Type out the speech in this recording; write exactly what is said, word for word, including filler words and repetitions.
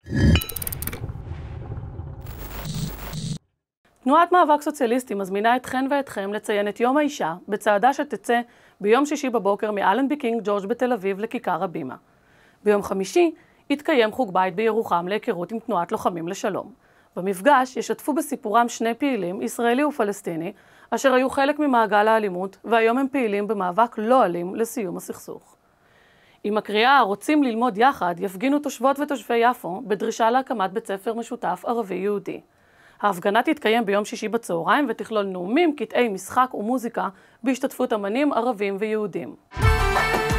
תנועת מאבק סוציאליסטי מזמינה אתכן ואתכם לציין את יום האישה בצעדה שתצא ביום שישי בבוקר מאלנבי קינג ג'ורג' בתל אביב לכיכר הבימה. ביום חמישי יתקיים חוג בית בירוחם להיכרות עם תנועת לוחמים לשלום. במפגש ישתפו בסיפורם שני פעילים, ישראלי ופלסטיני, אשר היו חלק ממעגל האלימות והיום הם פעילים במאבק לא אלים לסיום הסכסוך. עם הקריאה "רוצים ללמוד יחד" יפגינו תושבות ותושבי יפו בדרישה להקמת בית ספר משותף ערבי-יהודי. ההפגנה תתקיים ביום שישי בצהריים ותכלול נאומים, קטעי משחק ומוזיקה בהשתתפות אמנים ערבים ויהודים.